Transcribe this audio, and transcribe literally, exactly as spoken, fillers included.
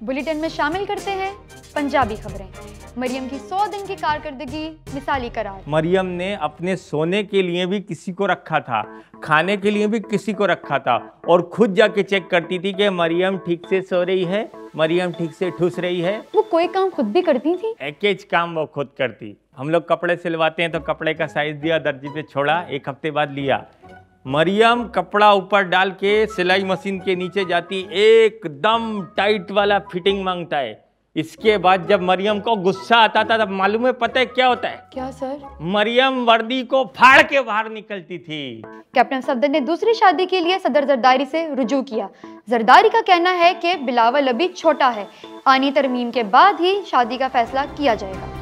Bulletin में शामिल करते हैं पंजाबी खबरें। मरियम की सौ दिन की कारकर्दगी मिसाली करार। मरियम ने अपने सोने के लिए भी किसी को रखा था, खाने के लिए भी किसी को रखा था और खुद जाके चेक करती थी कि मरियम ठीक से सो रही है, मरियम ठीक से ठुस रही है। वो कोई काम खुद भी करती थी? एक एक काम वो खुद करती। हम लोग कपड़े सिलवाते हैं तो कपड़े का साइज दिया, दर्जी से छोड़ा, एक हफ्ते बाद लिया। मरियम कपड़ा ऊपर डाल के सिलाई मशीन के नीचे जाती, एकदम टाइट वाला फिटिंग मांगता है। इसके बाद जब मरियम को गुस्सा आता था तब मालूम है पता है क्या होता है? क्या सर? मरियम वर्दी को फाड़ के बाहर निकलती थी। कैप्टन सफदर ने दूसरी शादी के लिए सदर जरदारी से रुजू किया। जरदारी का कहना है कि बिलावल अभी छोटा है, आनी तरमीम के बाद ही शादी का फैसला किया जाएगा।